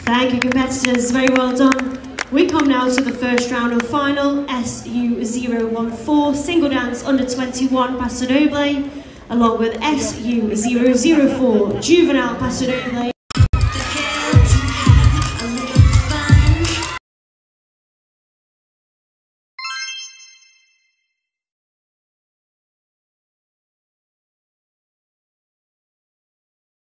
Thank you, competitors. Very well done. We come now to the first round and final, SU014, single dance under 21 Paso Doble, along with SU004, juvenile Paso Doble.